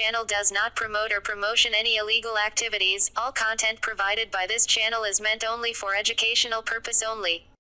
channel does not promote or promotion any illegal activities. All content provided by this channel is meant only for educational purpose only.